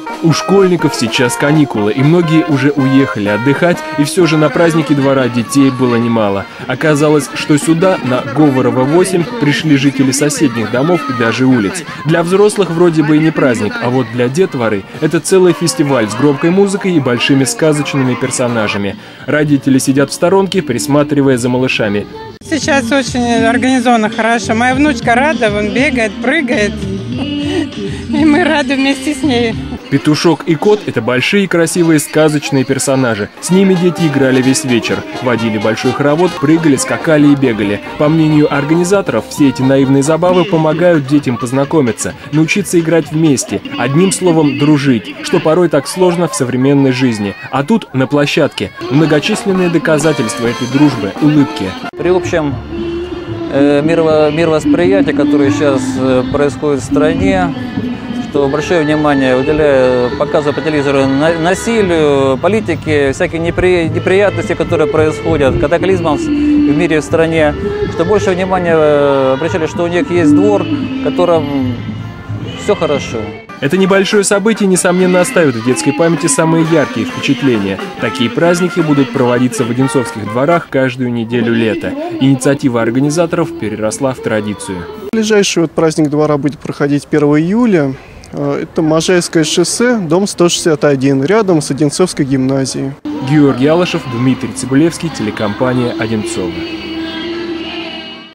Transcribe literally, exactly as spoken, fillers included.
У школьников сейчас каникулы, и многие уже уехали отдыхать, и все же на празднике двора детей было немало. Оказалось, что сюда, на Говорова восемь, пришли жители соседних домов и даже улиц. Для взрослых вроде бы и не праздник, а вот для детворы это целый фестиваль с громкой музыкой и большими сказочными персонажами. Родители сидят в сторонке, присматривая за малышами. Сейчас очень организовано хорошо. Моя внучка рада, он бегает, прыгает. И мы рады вместе с ней. Петушок и кот – это большие красивые сказочные персонажи. С ними дети играли весь вечер. Водили большой хоровод, прыгали, скакали и бегали. По мнению организаторов, все эти наивные забавы помогают детям познакомиться, научиться играть вместе, одним словом дружить, что порой так сложно в современной жизни. А тут, на площадке, многочисленные доказательства этой дружбы, улыбки. При общем э, мировосприятии, которое сейчас э, происходит в стране, что большое внимание уделяю показу по телевизору насилию, политике, всякие непри... неприятности, которые происходят, катаклизмам в мире, в стране, что больше внимания обращали, что у них есть двор, в котором все хорошо. Это небольшое событие, несомненно, оставит в детской памяти самые яркие впечатления. Такие праздники будут проводиться в одинцовских дворах каждую неделю лета. Инициатива организаторов переросла в традицию. Ближайший вот праздник двора будет проходить первого июля. Это Можайское шоссе, дом сто шестьдесят один, рядом с Одинцовской гимназией. Георгий Алышев, Дмитрий Цибулевский, телекомпания «Одинцово».